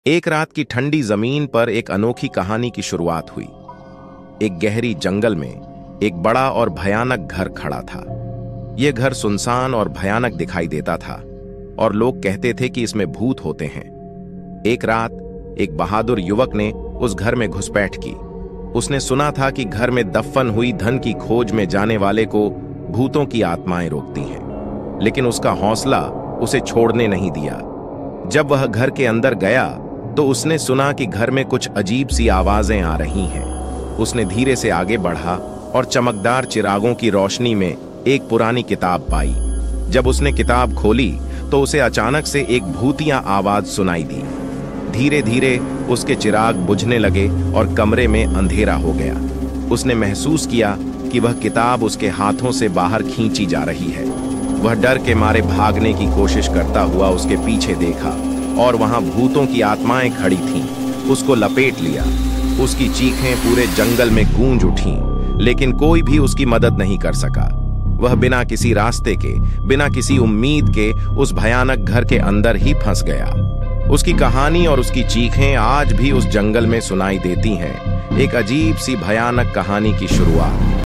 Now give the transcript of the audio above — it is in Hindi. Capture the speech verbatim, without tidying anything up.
एक रात की ठंडी जमीन पर एक अनोखी कहानी की शुरुआत हुई। एक गहरी जंगल में एक बड़ा और भयानक घर खड़ा था। यह घर सुनसान और भयानक दिखाई देता था और लोग कहते थे कि इसमें भूत होते हैं। एक रात एक बहादुर युवक ने उस घर में घुसपैठ की। उसने सुना था कि घर में दफन हुई धन की खोज में जाने वाले को भूतों की आत्माएं रोकती हैं, लेकिन उसका हौसला उसे छोड़ने नहीं दिया। जब वह घर के अंदर गया तो उसने सुना कि घर में कुछ अजीब सी आवाजें आ रही हैं। उसने धीरे से आगे बढ़ा और चमकदार चिरागों की रोशनी में एक पुरानी किताब पाई। जब उसने किताब खोली तो उसे अचानक से एक भूतिया आवाज सुनाई दी। धीरे धीरे उसके चिराग बुझने लगे और कमरे में अंधेरा हो गया। उसने महसूस किया कि वह किताब उसके हाथों से बाहर खींची जा रही है। वह डर के मारे भागने की कोशिश करता हुआ उसके पीछे देखा और वहां भूतों की आत्माएं खड़ी थीं। उसको लपेट लिया। उसकी चीखें पूरे जंगल में गूंज उठीं, लेकिन कोई भी उसकी मदद नहीं कर सका। वह बिना किसी रास्ते के, बिना किसी उम्मीद के उस भयानक घर के अंदर ही फंस गया। उसकी कहानी और उसकी चीखें आज भी उस जंगल में सुनाई देती हैं। एक अजीब सी भयानक कहानी की शुरुआत।